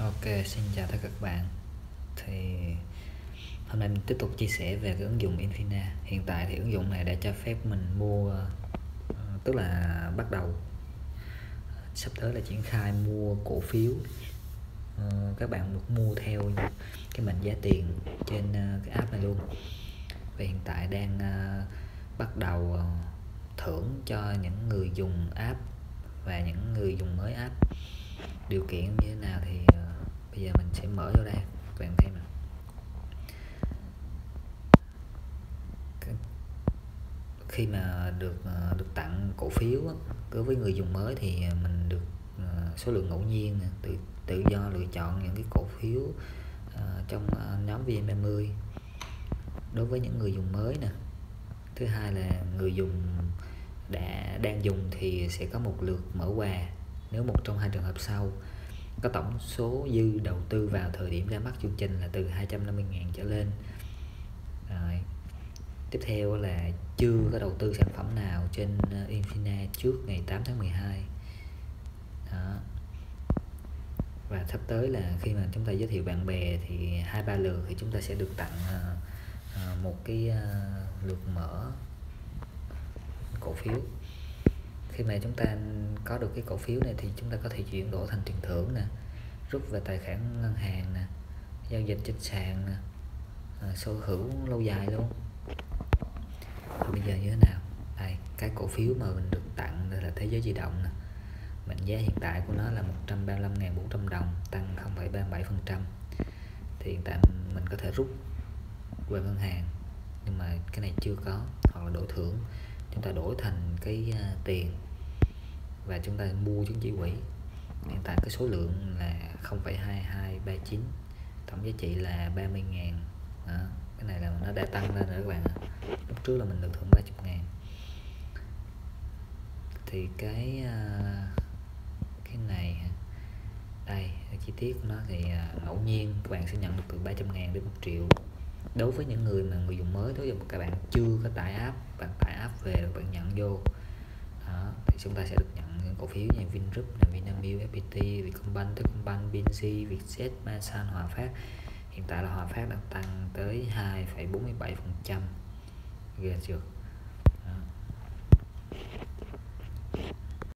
Ok, xin chào tất cả các bạn. Thì hôm nay mình tiếp tục chia sẻ về cái ứng dụng Infina. Hiện tại thì ứng dụng này đã cho phép mình mua, tức là bắt đầu sắp tới là triển khai mua cổ phiếu. Các bạn được mua theo cái mệnh giá tiền trên cái app này luôn. Và hiện tại đang bắt đầu thưởng cho những người dùng app và những người dùng mới app. Điều kiện như thế nào thì bây giờ mình sẽ mở vô đây các bạn xem. Khi mà được tặng cổ phiếu đối với người dùng mới thì mình được số lượng ngẫu nhiên, tự do lựa chọn những cái cổ phiếu trong nhóm VN30 đối với những người dùng mới nè. Thứ hai là người dùng đang dùng thì sẽ có một lượt mở quà nếu một trong hai trường hợp sau có tổng số dư đầu tư vào thời điểm ra mắt chương trình là từ 250.000 trở lên. Rồi. Tiếp theo là chưa có đầu tư sản phẩm nào trên Infina trước ngày 8 tháng 12. Đó. Và sắp tới là khi mà chúng ta giới thiệu bạn bè thì 2-3 lượt thì chúng ta sẽ được tặng một cái lượt mở cổ phiếu. Khi mà chúng ta có được cái cổ phiếu này thì chúng ta có thể chuyển đổi thành tiền thưởng nè, rút về tài khoản ngân hàng nè, giao dịch trên sàn nè, sở hữu lâu dài luôn. Và bây giờ như thế nào? Đây, cái cổ phiếu mà mình được tặng đây là Thế Giới Di Động nè. Mệnh giá hiện tại của nó là 135.400 đồng, tăng 0,37%. Thì hiện tại mình có thể rút về ngân hàng, nhưng mà cái này chưa có, hoặc là đổi thưởng. Chúng ta đổi thành cái tiền và chúng ta mua chứng chỉ quỹ. Hiện tại cái số lượng là 0,2239, tổng giá trị là 30.000. Cái này là nó đã tăng lên rồi các bạn. Lúc trước là mình được thưởng 30.000. Thì cái này đây, chi tiết của nó thì ngẫu nhiên các bạn sẽ nhận được từ 300.000 đến 1 triệu. Đối với những người dùng mới, đối với các bạn chưa có tải app, bạn tải app về rồi bạn nhận vô. Đó, thì chúng ta sẽ được nhận những cổ phiếu như Vingroup, Vinamilk, FPT, Vietcombank, Techcombank, BNG, Vietjet, Masan, Hòa Phát. Hiện tại là Hòa Phát đang tăng tới 2,47%. Ghê chưa?